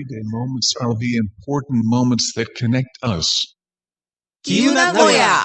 everyday moments are the important moments that connect us. きゆなごや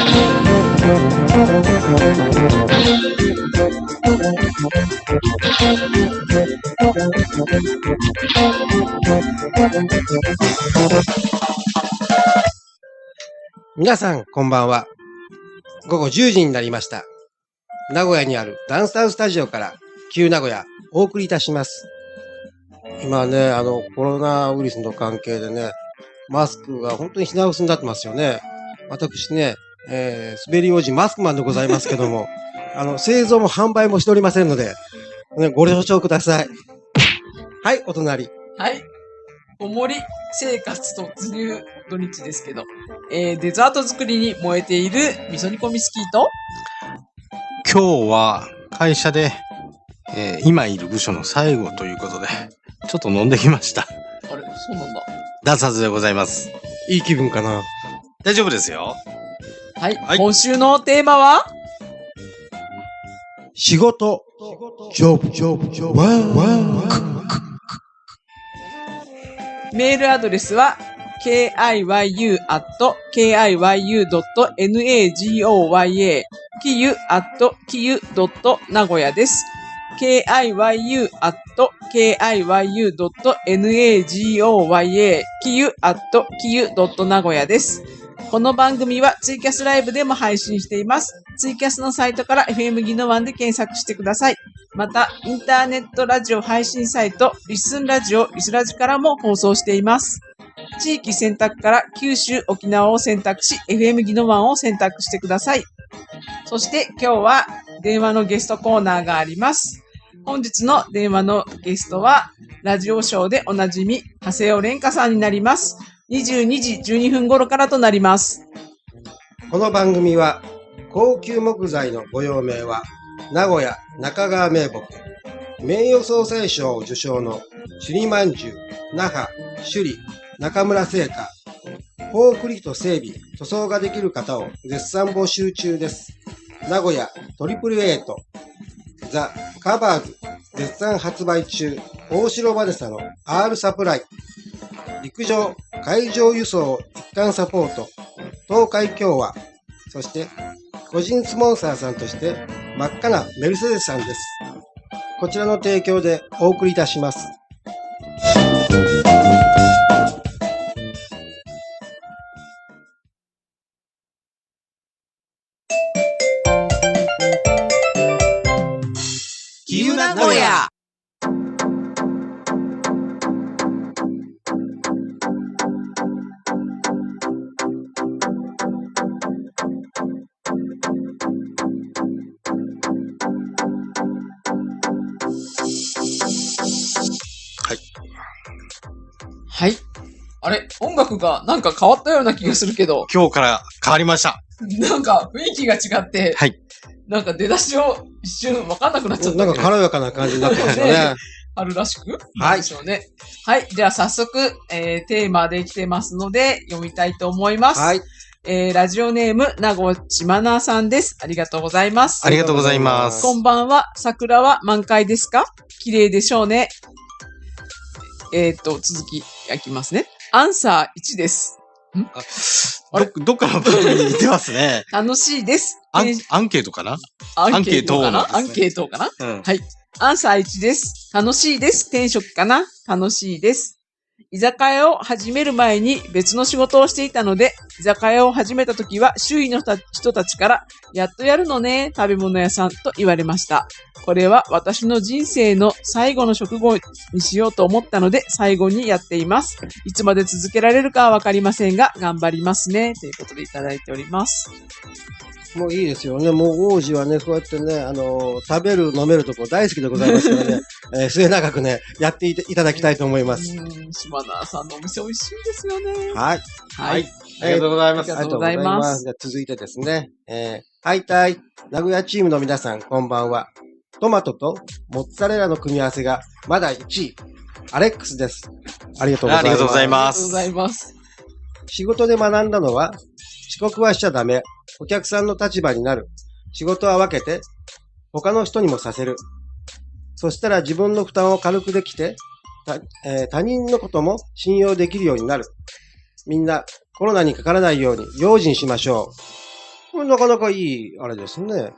皆さんこんばんは。午後10時になりました。名古屋にあるダンスタウンスタジオからきゆ名古屋お送りいたします。今ね、コロナウイルスの関係でね、マスクが本当に品薄になってますよね。私ね、滑り王子マスクマンでございますけども、製造も販売もしておりませんので、ね、ご了承ください。はい、お隣。 はい。おもり生活突入土日ですけど、デザート作りに燃えている味噌煮込みスキーと、 今日は会社で、今いる部署の最後ということで、ちょっと飲んできました。 あれ、そうなんだ。 ダサズでございます。 いい気分かな。 大丈夫ですよ。 はい。 はい、 今週のテーマは仕事、ジョブ、ワンワン。 メールアドレスは、kiyu@kiyu.nagoya、kiyu@kiyu.nagoya です。kiyu@kiyu.nagoya、kiyu@kiyu.nagoya です。この番組はツイキャスライブでも配信しています。ツイキャスのサイトから FM ギノワンで検索してください。また、インターネットラジオ配信サイト、リッスンラジオ、リスラジからも放送しています。地域選択から九州、沖縄を選択し、FM ギノワンを選択してください。そして今日は電話のゲストコーナーがあります。本日の電話のゲストは、ラジオショーでおなじみ、長谷尾廉香さんになります。22時12分頃からとなります。 この番組は、高級木材のご用命は、名古屋中川名木、名誉総裁賞を受賞の首里まんじゅう、那覇、首里、中村製菓、コンクリート整備、塗装ができる方を絶賛募集中です。名古屋トリプルエイト、ザ・カバーズ、絶賛発売中、大城バネサの R サプライ、陸上、海上輸送一貫サポート、東海共和、そして個人スポンサーさんとして真っ赤なメルセデスさんです。こちらの提供でお送りいたします。 きゆなごや。はい。あれ、音楽がなんか変わったような気がするけど。 今日から変わりました。 なんか雰囲気が違って。 はい。 なんか出だしを一瞬わかんなくなっちゃった。 なんか軽やかな感じになってますよね。 春らしくはい。 でしょうね。はい。じゃあ早速、テーマできてますので読みたいと思います。 はい。 ラジオネーム、名越まなさんです。ありがとうございます。 ありがとうございます。 こんばんは。桜は満開ですか？綺麗でしょうね。続き、いきますね。アンサー1です。 どっかの部分に似てますね。 楽しいです。 アンケートかな？ アンケートかな、 アンケートかな、 うん、 はい。アンサー1です。楽しいです。転職かな？楽しいです。居酒屋を始める前に別の仕事をしていたので、居酒屋を始めた時は周囲の人たちから、やっとやるのね、食べ物屋さんと言われました。これは私の人生の最後の職業にしようと思ったので、最後にやっています。いつまで続けられるかはわかりませんが、頑張りますね。ということでいただいております。 もういいですよね。もう王子はね、そうやってね、食べる、飲めるとこ大好きでございますからね、末永くね、やっていただきたいと思います。 島田さんのお店美味しいですよね。 はい。 はい。 ありがとうございます。 ありがとうございます。 じゃあ続いてですね、はいたい、名古屋チームの皆さん、こんばんは。トマトとモッツァレラの組み合わせがまだ1位。アレックスです。ありがとうございます。 ありがとうございます。 ありがとうございます。 仕事で学んだのは、遅刻はしちゃダメ。お客さんの立場になる。仕事は分けて、他の人にもさせる。そしたら自分の負担を軽くできて、 他人のことも信用できるようになる。みんなコロナにかからないように用心しましょう。これなかなかいい、あれですね。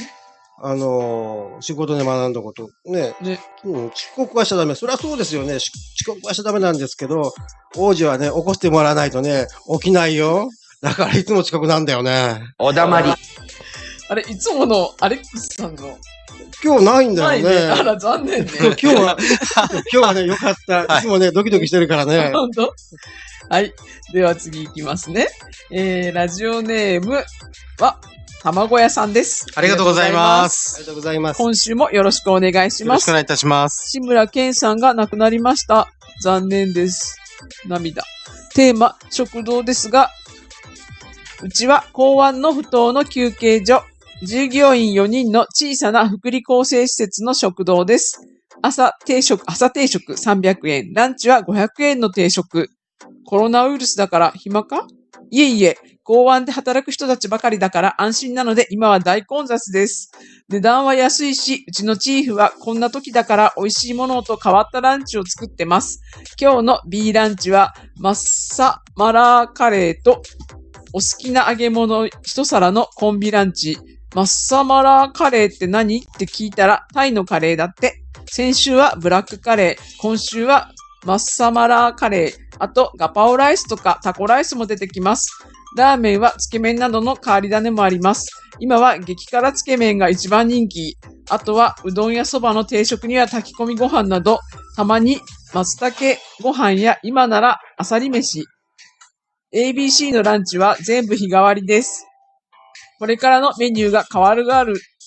仕事で学んだこと。ね。遅刻はしちゃダメ。そりゃそうですよね。遅刻はしちゃダメなんですけど、王子はね、起こしてもらわないとね、起きないよ。だからいつも遅刻なんだよね。 おだまり。 あれ、いつものアレックスさんの。 今日ないんだよね。 あら、残念ね。 今日はね、よかった。いつもね、ドキドキしてるからね。 本当？はい。では次行きますね。ラジオネームは、卵屋さんです。 ありがとうございまあす。 りがとうございます。 今週もよろしくお願いします。 よろしくお願いいたします。 志村けんさんが亡くなりました。残念です。涙。テーマ、食堂ですが、うちは港湾のふ頭の休憩所、従業員4人の小さな福利厚生施設の食堂です。朝定食300円、ランチは500円の定食。コロナウイルスだから暇か？いえいえ、港湾で働く人たちばかりだから安心なので今は大混雑です。値段は安いし、うちのチーフはこんな時だから美味しいものと変わったランチを作ってます。今日の B ランチはマッサマラーカレーとお好きな揚げ物一皿のコンビランチ。マッサマラーカレーって何？って聞いたらタイのカレーだって。先週はブラックカレー、今週はマッサマラーカレー、あとガパオライスとかタコライスも出てきます。ラーメンはつけ麺などの変わり種もあります。今は激辛つけ麺が一番人気。あとはうどんやそばの定食には炊き込みご飯など、たまに松茸ご飯や今ならあさり飯。ABC のランチは全部日替わりです。これらのメニューが変わるガー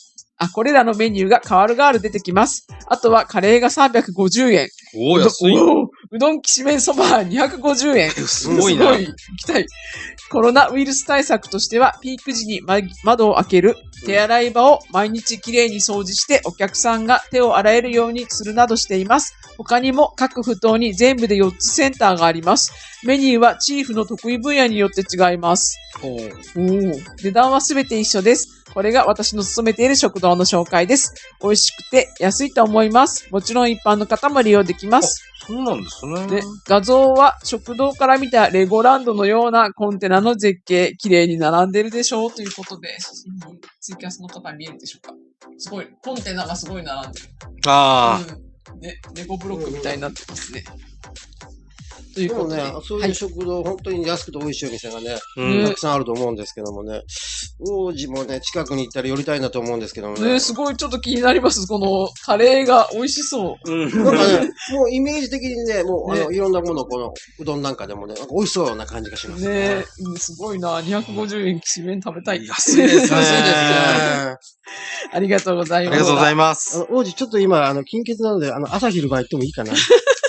ル出てきます。あとはカレーが350円。 おー、安い。 うどんきしめんそば250円。 すごいな。 行きたい。コロナウイルス対策としては、ピーク時に窓を開ける、手洗い場を毎日きれいに掃除してお客さんが手を洗えるようにするなどしています。他にも各埠頭に全部で4つセンターがあります。メニューはチーフの得意分野によって違います。値段はすべて一緒です。これが私の勤めている食堂の紹介です。美味しくて安いと思います。もちろん一般の方も利用できます。 そうなんですね。 で、画像は食堂から見たレゴランドのようなコンテナの絶景、綺麗に並んでるでしょうということで、ツイキャスの方に見えるでしょうか。すごい、コンテナがすごい並んでる。 ああ。ね、レゴブロックみたいになってますね。ということで。 ね、そういう食堂、本当に安くて美味しいお店がね、たくさんあると思うんですけどもね。王子もね、近くに行ったら寄りたいなと思うんですけどもね。 すごいちょっと気になります。このカレーが美味しそう。 なんかね、もうイメージ的にね、もういろんなもの、このうどんなんかでもね、なんか美味しそうな感じがしますね。 すごいな。250円きしめん食べたい。 安いですね。安いですね。 ありがとうございます。 ありがとうございます。 王子、ちょっと今、金欠なので、朝昼晩行ってもいいかな。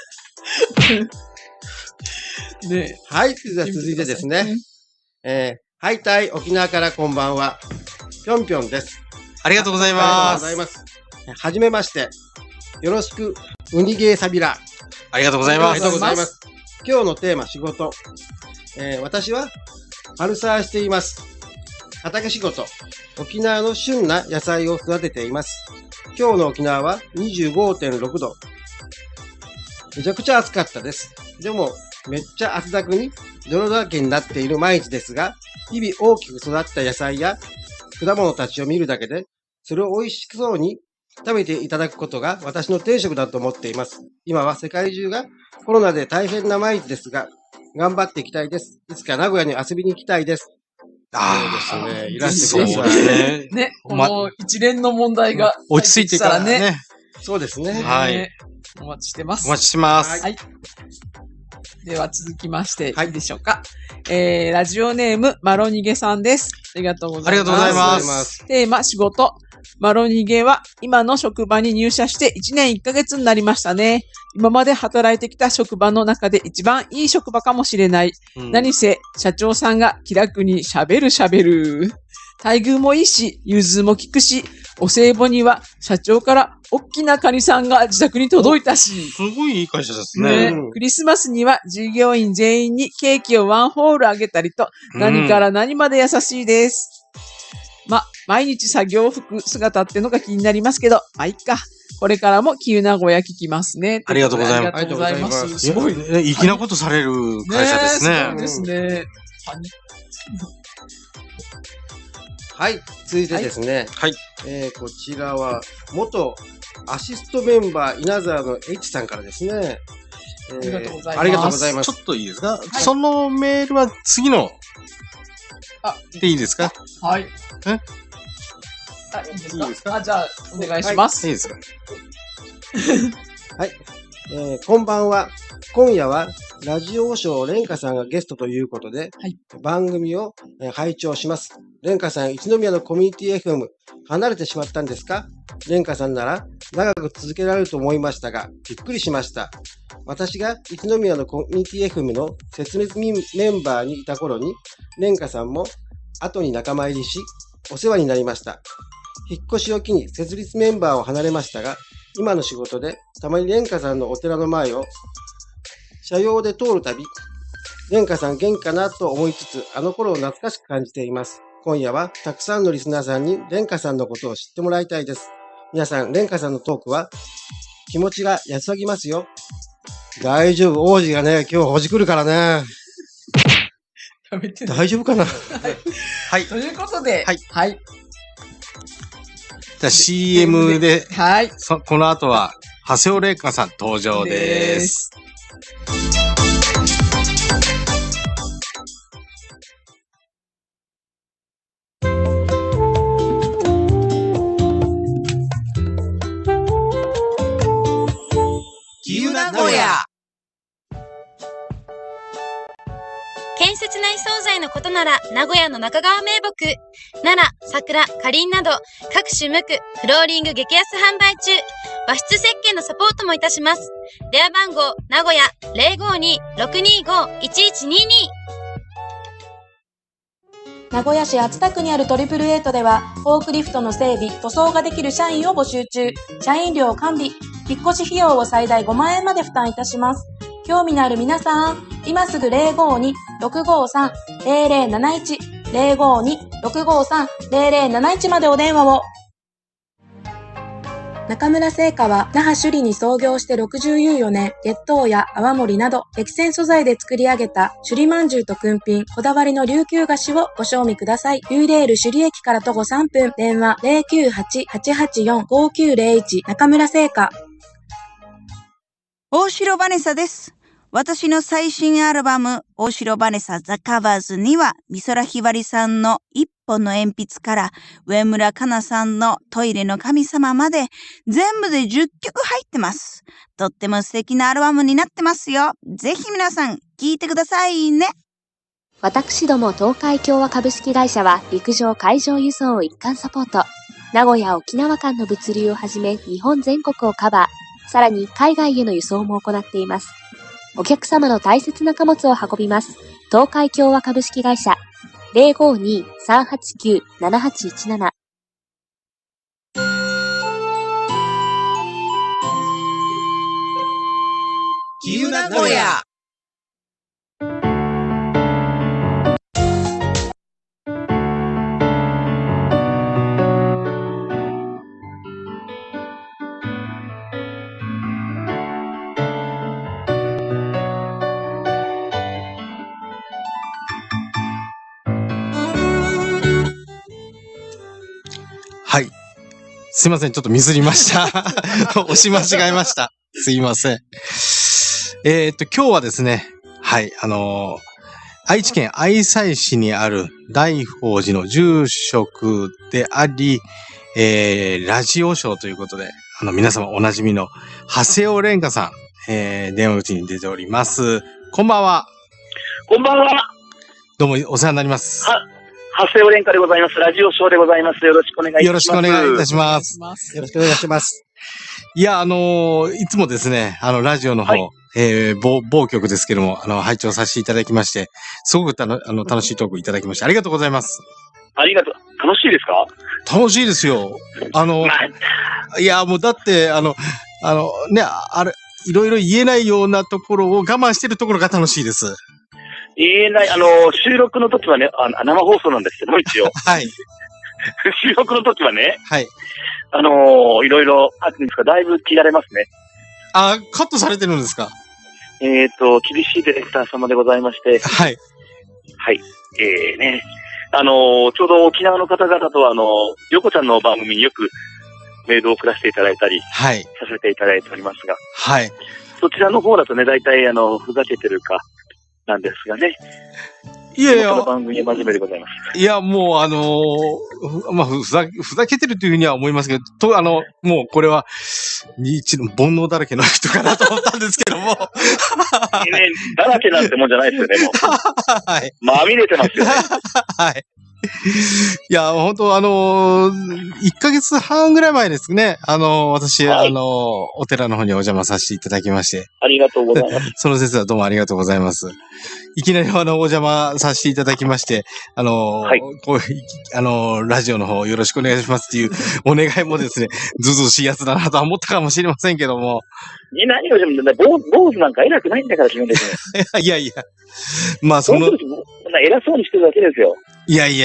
ね、 はい。では続いてですね。はいたい沖縄からこんばんは。ぴょんぴょんです。 ありがとうございます。 ありがとうございます。はじめまして。よろしく、ウニゲーサビラ。 ありがとうございます。 ありがとうございます。今日のテーマ、仕事。私は、春沢しています。畑仕事。沖縄の旬な野菜を育てています。今日の沖縄は 25.6 度。めちゃくちゃ暑かったです。でも、めっちゃ汗だくに泥だらけになっている毎日ですが、日々大きく育った野菜や果物たちを見るだけで、それを美味しそうに食べていただくことが私の定食だと思っています。今は世界中がコロナで大変な毎日ですが、頑張っていきたいです。いつか名古屋に遊びに行きたいです。そうですね。いらしてください。 ね、この一連の問題が落ち着いてからね。 そうですね。 はい。 お待ちしてます。 お待ちしてます。 はい。では続きまして、いいでしょうか。ラジオネーム、マロニゲさんです。ありがとうございます。 ありがとうございます。 テーマ、仕事。マロニゲは今の職場に入社して1年1ヶ月になりましたね。今まで働いてきた職場の中で一番いい職場かもしれない。何せ、社長さんが気楽に喋る。待遇もいいし、融通も利くし、お歳暮には社長から大きなカニさんが自宅に届いたし。 すごいいい会社ですね。 クリスマスには従業員全員にケーキをワンホールあげたりと、何から何まで優しいです。 毎日作業服姿ってのが気になりますけど、いっか。これからも旧名古屋聞きますね。 ありがとうございます。 ありがとうございます。 すごい。 粋なことされる会社ですね。 そうですね。 はい。続いてですね。 はい。 こちらは、元アシストメンバー稲沢の H さんからですね。 ありがとうございます。 ありがとうございます。 ちょっといいですか、そのメールは次の、でいいですか？ はい。いいですか？じゃあ、お願いします。 いいですか？ はい。こんばんは。今夜は、ラジオショー蓮華さんがゲストということで、番組を拝聴します。蓮華さん、一宮のコミュニティ FM、離れてしまったんですか？蓮華さんなら、長く続けられると思いましたが、びっくりしました。私が一宮のコミュニティ FM の設立メンバーにいた頃に、蓮華さんも後に仲間入りし、お世話になりました。引っ越しを機に設立メンバーを離れましたが、今の仕事でたまに蓮華さんのお寺の前を車用で通るたび、蓮華さん元気かなと思いつつ、あの頃を懐かしく感じています。今夜はたくさんのリスナーさんに蓮華さんのことを知ってもらいたいです。皆さん、蓮華さんのトークは気持ちが安らぎますよ。大丈夫、王子がね、今日ほじくるからね。 やめてね。 大丈夫かな？ はい。 ということで、 はい。 はい。 じゃあ CM で、 はい。 この後は、長谷尾玲香さん登場です。 旧名古屋。 建設内惣菜のことなら名古屋の中川名木、奈良、桜、かりんなど各種無垢、フローリング激安販売中。和室設計のサポートもいたします。電話番号名古屋 052-625-1122。 名古屋市熱田区にあるトリプルエイトでは、フォークリフトの整備、塗装ができる社員を募集中。社員料完備。引っ越し費用を最大5万円まで負担いたします。興味のある皆さん、今すぐ 052-653-0071、052-653-0071までお電話を。中村製菓は那覇首里に創業して64年、月桃や泡盛など激戦素材で作り上げた首里まんじゅうと君品、こだわりの琉球菓子をご賞味ください。ユーレール首里駅から徒歩3分、電話 098-884-5901 中村製菓。 大城バネサです。私の最新アルバム、大城バネサザカバーズには、美空ひばりさんの一本の鉛筆から、上村かなさんのトイレの神様まで、全部で10曲入ってます。とっても素敵なアルバムになってますよ。ぜひ皆さん、聴いてくださいね。 私ども東海共和株式会社は、陸上海上輸送を一貫サポート。名古屋沖縄間の物流をはじめ、日本全国をカバー。さらに海外への輸送も行っています。お客様の大切な貨物を運びます。東海共和株式会社 052-389-7817。 旧名古屋。 はい。すいません。ちょっとミスりました。押し間違えました。すいません。今日はですね、はい、愛知県愛西市にある大宝寺の住職であり、ラジオショーということで、皆様おなじみの長谷尾蓮華さん、電話口に出ております。こんばんは。 こんばんは。 どうもお世話になります。 長谷尾蓮華でございます。ラジオショーでございます。よろしくお願いします。 よろしくお願いいたします。 よろしくお願いします。 いや、いつもですね、ラジオの方、某局ですけども、拝聴させていただきまして、すごく楽しいトークいただきまして、ありがとうございます。 ありがとう。楽しいですか？ 楽しいですよ。いや、もうだって、ね、いろいろ言えないようなところを我慢してるところが楽しいです。 言えない、収録の時はね、生放送なんですけども、一応。 はい。 収録の時はね、 はい。 いろいろあるんですが、だいぶ切られますね。 あ、カットされてるんですか？ 厳しいディレクター様でございまして。 はい。 はい。ね。ちょうど沖縄の方々とは、横ちゃんの番組によくメールを送らせていただいたり、 はい。 させていただいておりますが、 はい。 そちらの方だとね、大体、ふざけてるか、なんですがね。 いやいや。 この番組真面目でございます。 いや、もうまあ、ふざけてるというふうには思いますけど、もうこれは、一の煩悩だらけの人かなと思ったんですけども。 ね、だらけなんてもんじゃないですよね、もう。はい。まみれてますよね。 はい。いや、本当1ヶ月半ぐらい前ですね。私、はい、お寺の方にお邪魔させていただきまして。 ありがとうございます。 その説はどうもありがとうございます。いきなりお邪魔させていただきまして、はい、こう、ラジオの方よろしくお願いしますっていうお願いもですね、ずうずうしいやつだなとは思ったかもしれませんけども。 何をしてもね、坊主なんか偉くないんだから、基本的に。 いやいや。まあ、その。 偉そうにしてるだけですよ。 いや、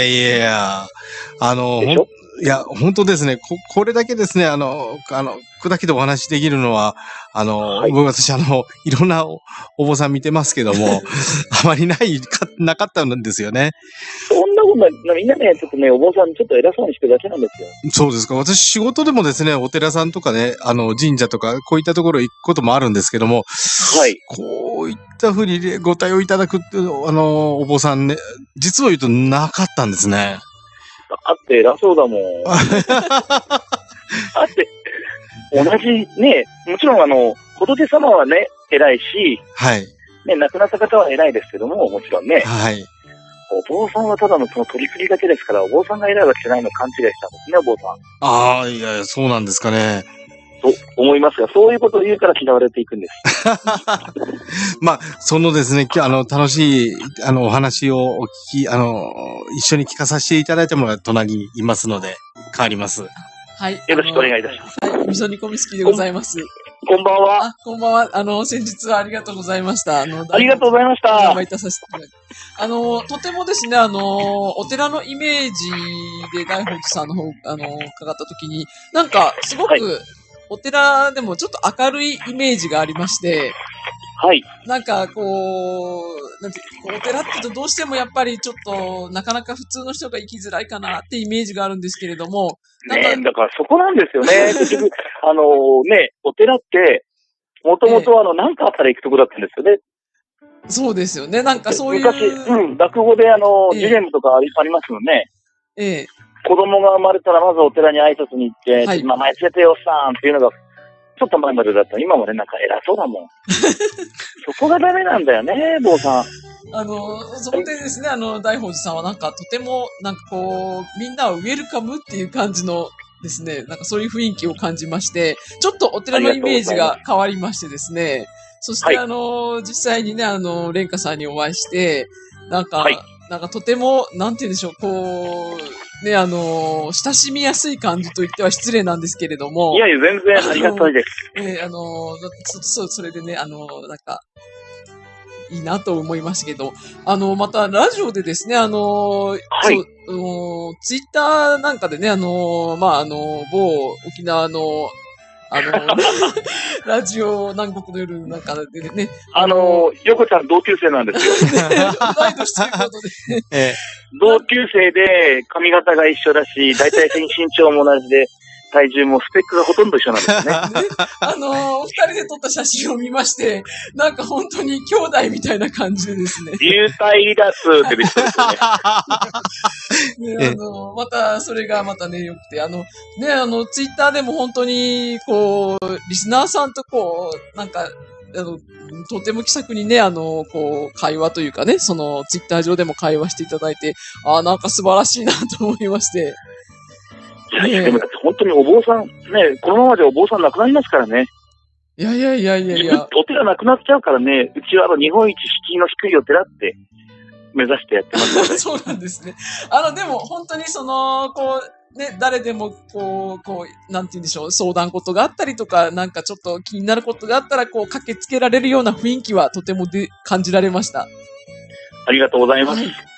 いや、本当ですね。これだけですね、砕けてお話できるのは、はい、私、いろんなお坊さん見てますけども、あまりなかったんですよね。 そんなことない。みんなね、ちょっとね、お坊さんちょっと偉そうにしてるだけなんですよ。 そうですか。私、仕事でもですね、お寺さんとかね、神社とか、こういったところ行くこともあるんですけども、 はい。 こういったふうにご対応いただく、お坊さんね、実を言うとなかったんですね。 あって偉そうだもん。あって、同じね、もちろん仏様はね、偉いし、 はい。 ね、亡くなった方は偉いですけども、もちろんね。 はい。 お坊さんはただのその取り振りだけですから、お坊さんが偉いわけじゃないの勘違いしたんですね、お坊さん。 ああ、いや、そうなんですかね。 と思いますが、そういうことを言うから嫌われていくんです。 まあ、そのですね、楽しい、お話を一緒に聞かさせていただいたものが隣にいますので、変わります。 はい。 よろしくお願いいたします。 はい。味噌煮込み好きでございます。 こんばんは。 こんばんは。先日はありがとうございました。 ありがとうございました。 お邪魔いたさせていただいて。とてもですね、お寺のイメージで大宝寺さんの方、伺ったときに、なんか、すごく、はい、お寺でもちょっと明るいイメージがありまして、 はい。 なんか、お寺って言うとどうしてもやっぱりちょっと、なかなか普通の人が生きづらいかなってイメージがあるんですけれども。 ねえ、だからそこなんですよね。結局、ね、お寺って、もともとなんかあったら行くとこだったんですよね。 そうですよね。なんかそういう。 昔、落語でジレムとかありますよね。子供が生まれたらまずお寺に挨拶に行って、はい、今前連れてよっさんっていうのが、ちょっと前までだったら今もね、なんか偉そうだもん。そこがダメなんだよね、坊さん。 その点ですね、大宝寺さんはなんかとても、なんかこう、みんなをウェルカムっていう感じのですね、なんかそういう雰囲気を感じまして、ちょっとお寺のイメージが変わりましてですね、そしてはい、実際にね、蓮華さんにお会いして、なんか、はい、なんかとても、なんて言うんでしょう、こう、ね、親しみやすい感じと言っては失礼なんですけれども。 いやいや、全然ありがたいです。 それでね、なんか、いいなと思いましたけど、また、ラジオでですね、はい、ツイッターなんかでね、某沖縄の、ラジオ南国の夜なんかでね。 横ちゃん同級生なんですよ。 同い年ということで。 同級生で髪型が一緒だし、大体身長も同じで、体重もスペックがほとんど一緒なんですね。 二人で撮った写真を見まして、なんか本当に兄弟みたいな感じでですね。 流体離脱って出てますよね。また、それがまたね、良くて、ツイッターでも本当に、こう、リスナーさんとこう、なんか、とても気さくにね、こう、会話というかね、その、ツイッター上でも会話していただいて、なんか素晴らしいなと思いまして。 でも本当にお坊さん、ね、このままでお坊さん亡くなりますからね。 いや。 お寺なくなっちゃうからね、うちは日本一敷居の低いお寺って目指してやってますので。 そうなんですね。でも本当にこう、ね、誰でもこう、なんて言うんでしょう、相談事があったりとか、なんかちょっと気になることがあったら、こう、駆けつけられるような雰囲気はとても感じられました。 ありがとうございます。はい、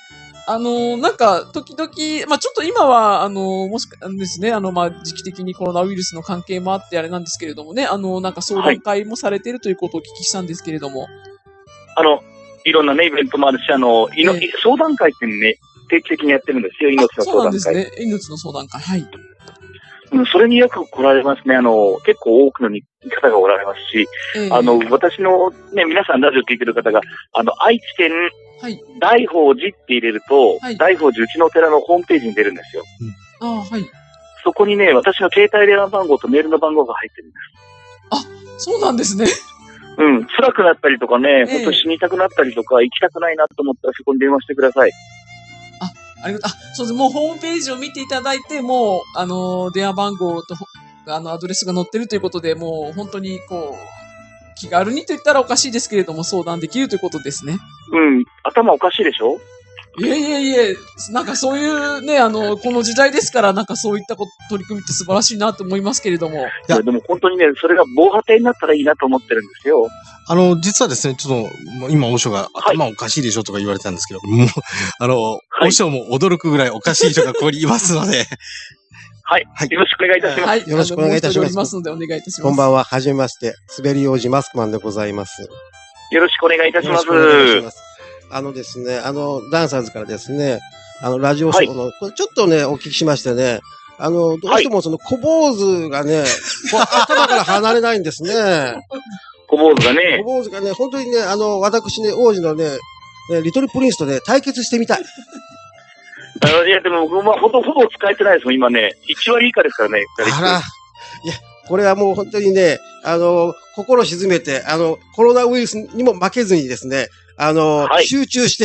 なんか、時々、まあ、ちょっと今は、もしかですね、まあ、時期的にコロナウイルスの関係もあってあれなんですけれどもね、なんか相談会もされているということをお聞きしたんですけれども。 いろんなね、イベントもあるし、相談会ってね、定期的にやってるんですよ、命の相談会。 そうなんですね、命の相談会。はい。 それによく来られますね。結構多くの方がおられますし、私のね、皆さんラジオ聞いてる方が、愛知県、大宝寺って入れると、大宝寺うちのお寺のホームページに出るんですよ。そこにね、私の携帯電話番号とメールの番号が入ってるんです。そうなんですね。 辛くなったりとかね、本当死にたくなったりとか、行きたくないなと思ったらそこに電話してください。 そうです。もうホームページを見ていただいて、もう、電話番号と、アドレスが載ってるということで、もう本当に、気軽にと言ったらおかしいですけれども、相談できるということですね。 頭おかしいでしょ？ いえ、なんかそういうね、この時代ですから、なんかそういった取り組みって素晴らしいなと思いますけれども。 いや、でも本当にね、それが防波堤になったらいいなと思ってるんですよ。 実はですね、ちょっと、今、おしょが頭おかしいでしょとか言われたんですけど、もう、おしょも驚くぐらいおかしい人がここにいますので。 はい。よろしくお願いいたします。 よろしくお願いいたします。 のでお願いいたします。 こんばんは、はじめまして、滑り王子マスクマンでございます。 よろしくお願いいたします。 ですね、ダンサーズからですね、ラジオショーの、これちょっとね、お聞きしましてね、どうしてもその小坊主がね、頭から離れないんですね。 小坊主がね。 小坊主がね、本当にね、私ね、王子のね、リトルプリンスとね、対決してみたい。 いや、でも僕、ほぼ使えてないですもん、今ね。1割以下ですからね。 あら。いや、これはもう本当にね、心沈めて、コロナウイルスにも負けずにですね、集中して、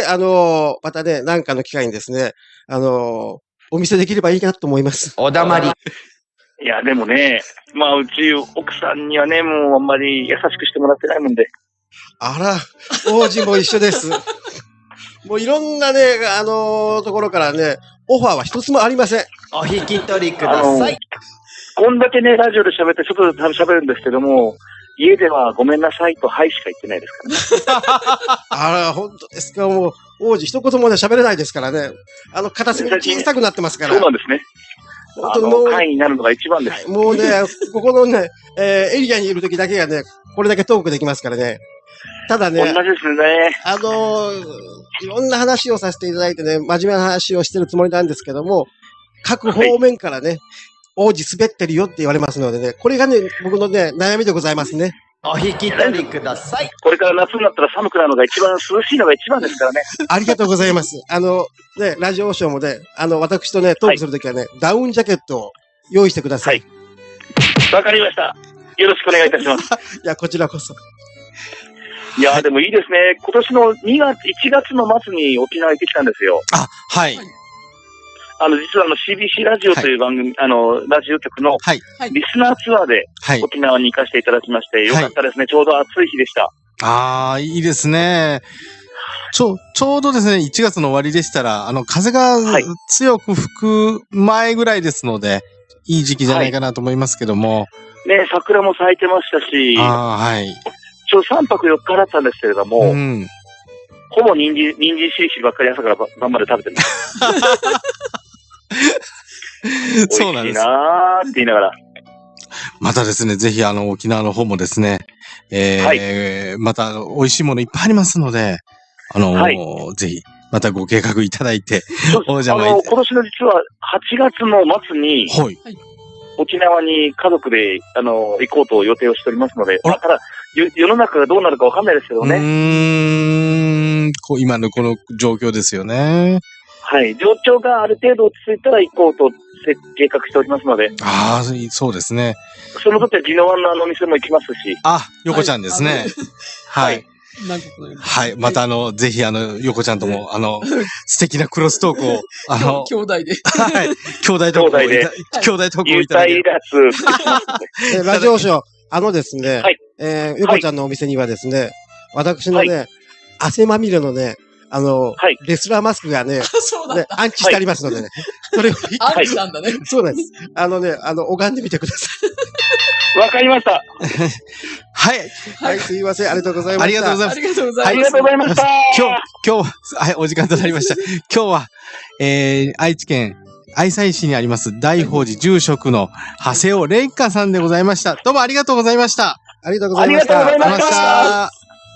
またね、なんかの機会にですね、お見せできればいいかなと思います。 おだまり。 いや、でもね、まあ、うち、奥さんにはね、もうあんまり優しくしてもらってないもんで。 あら、王子も一緒です。もういろんなね、ところからね、オファーは一つもありません。 お引き取りください。 こんだけね、ラジオで喋って、外で喋るんですけども、家ではごめんなさいとはいしか言ってないですからね。 あら、本当ですか。もう、王子一言もね、喋れないですからね。片隅に小さくなってますから。 そうなんですね。本当にもう、会員になるのが一番です。 もうね、ここのね、エリアにいる時だけがね、これだけトークできますからね。ただね、 同じですね。 いろんな話をさせていただいてね、真面目な話をしてるつもりなんですけども、各方面からね、王子滑ってるよって言われますのでね、これがね、僕のね、悩みでございますね。 お引き取りください。 これから夏になったら寒くなるのが一番、涼しいのが一番ですからね。 ありがとうございます。ね、ラジオショーもね、私とね、トークするときはね、ダウンジャケットを用意してください。 わかりました。よろしくお願いいたします。 いや、こちらこそ。 いや、でもいいですね。今年の1月の末に沖縄行ってきたんですよ。 はい。 実はCBC ラジオという番組、ラジオ局のリスナーツアーで沖縄に行かせていただきまして、よかったですね。ちょうど暑い日でした。 いいですね。ちょうどですね、1月の終わりでしたら、風が強く吹く前ぐらいですので、いい時期じゃないかなと思いますけども。 ね、桜も咲いてましたし、 はい。 3泊4日だったんですけれども、ほぼ人参しいしばっかり朝から晩まで食べてます。 そうなんです。美味しいなーって言いながら。 またですね、ぜひ沖縄の方もですね、また美味しいものいっぱいありますので、ぜひ、またご計画いただいて、 今年の実は8月の末に、沖縄に家族で、行こうと予定をしておりますので、ただ、世の中がどうなるかわかんないですけどね。 今のこの状況ですよね。 はい。状況がある程度落ち着いたら行こうと計画しておりますので。 そうですね。 その時は宜野湾のお店も行きますし。 横ちゃんですね。はい。はい。またぜひ横ちゃんとも、素敵なクロストークを、 兄弟で。 はい。兄弟トークをいただいて。 ラジオショー、ですね、横ちゃんのお店にはですね、私のね、汗まみれのね、レスラーマスクがね、安置してありますのでね。それを安置なんだね。 そうなんです。拝んでみてください。 わかりました。 はい。 はい、すいません。ありがとうございました。 ありがとうございます。 ありがとうございます。 ありがとうございました。 今日、はい、お時間となりました。今日は、愛知県愛西市にあります大宝寺住職の長谷尾蓮華さんでございました。どうもありがとうございました。 ありがとうございました。 ありがとうございました。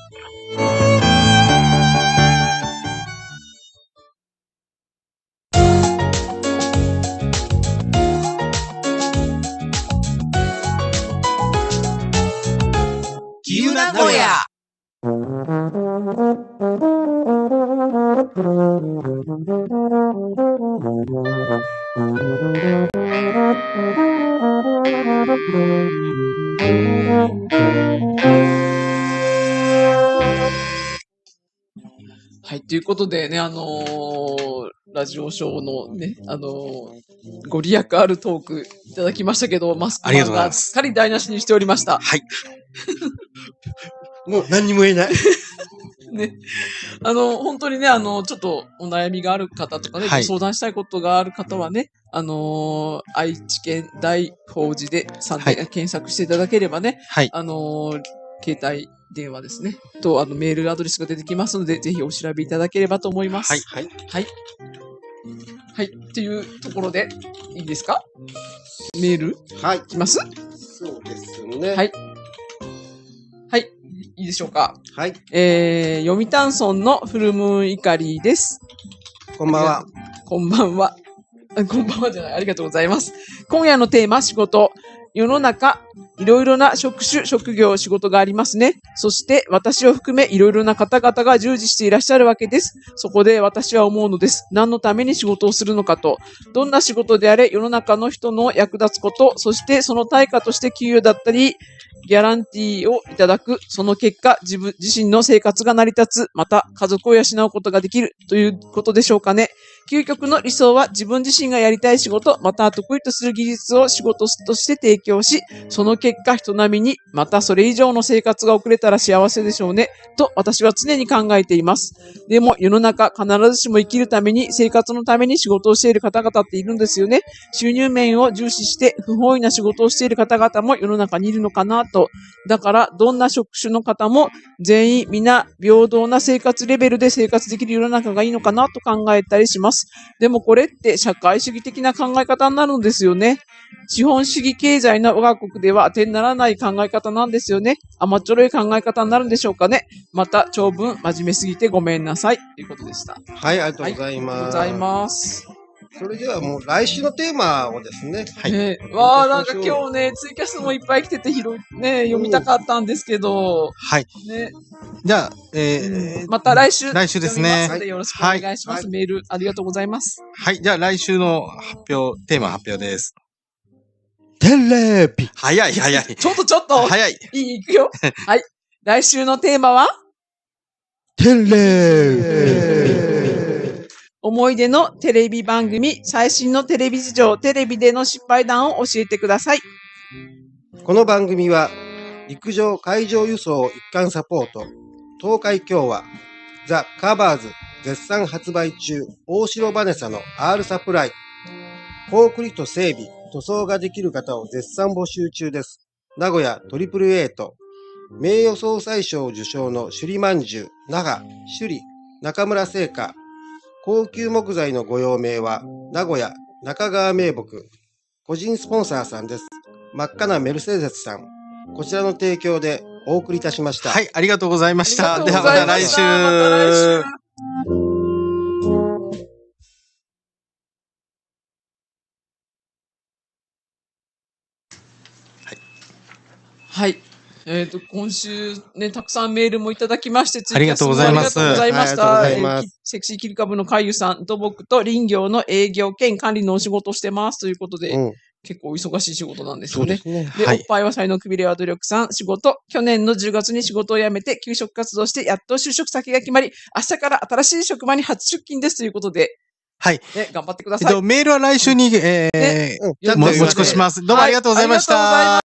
キユ名古屋。 はい、ということでね、ラジオショーのね、ご利益あるトークいただきましたけど、マスクマンがすっかり台無しにしておりました。 はい。 もう何にも言えない。 ね。本当にね、ちょっとお悩みがある方とかね、はい、相談したいことがある方はね、愛知県大宝寺で検索していただければね、はい、携帯電話ですね。と、メールアドレスが出てきますので、ぜひお調べいただければと思います。 はい。はい。 はい。はい。っていうところで、いいですか？メールはい。 来ます？ そうですね。 はい。はい。いいでしょうか？ はい。 読谷村のフルムーンイカリーです。 こんばんは。 こんばんは。こんばんはじゃない。ありがとうございます。今夜のテーマ、仕事。世の中、いろいろな職種、職業、仕事がありますね。そして私を含めいろいろな方々が従事していらっしゃるわけです。そこで私は思うのです。何のために仕事をするのかと。どんな仕事であれ世の中の人の役立つこと、そしてその対価として給与だったり、ギャランティーをいただく。その結果、自身の生活が成り立つ。また、家族を養うことができるということでしょうかね。究極の理想は自分自身がやりたい仕事、また得意とする技術を仕事として提供し、その結果人並みに、またそれ以上の生活が送れたら幸せでしょうね、と私は常に考えています。でも世の中必ずしも生きるために、生活のために仕事をしている方々っているんですよね。収入面を重視して不本意な仕事をしている方々も世の中にいるのかなと。だからどんな職種の方も全員皆平等な生活レベルで生活できる世の中がいいのかなと考えたりします。でもこれって社会主義的な考え方になるんですよね。資本主義経済の我が国では当てにならない考え方なんですよね。甘っちょろい考え方になるんでしょうかね。また長文真面目すぎてごめんなさいということでした。 はい、ありがとうございます。 ありがとうございます。 それではもう来週のテーマをですね。 はい。わあ、なんか今日ね、ツイキャスもいっぱい来てて読みたかったんですけど。 はい。 ね。 じゃあ、 また来週。 来週ですね。 よろしくお願いします。メールありがとうございます。 はい。じゃあ来週のテーマ発表です。 テレビ。 早い。 ちょっと。 早い。 いくよ。はい。来週のテーマはテレビ。 思い出のテレビ番組、最新のテレビ事情、テレビでの失敗談を教えてください。 この番組は、陸上海上輸送一貫サポート、東海共和、ザ・カバーズ、絶賛発売中、大城バネサの R サプライ、コンクリート整備、塗装ができる方を絶賛募集中です。名古屋 AAA と、名誉総裁賞受賞の首里まんじゅう、那覇、首里、中村製菓、高級木材のご用命は、名古屋、中川名木。個人スポンサーさんです。真っ赤なメルセデスさん。こちらの提供でお送りいたしました。 はい、ありがとうございました。ではまた来週。 はい。今週ね、たくさんメールもいただきまして、 ありがとうございます。 ありがとうございました。セクシー切り株の海遊さんと僕と林業の営業兼管理のお仕事をしてますということで、結構忙しい仕事なんですよね。で、おっぱいは才能くびれは努力さん、仕事、去年の10月に仕事を辞めて、休職活動して、やっと就職先が決まり、明日から新しい職場に初出勤ですということで、 はい。 ね、頑張ってください。 メールは来週に、持ち越します。どうもありがとうございました。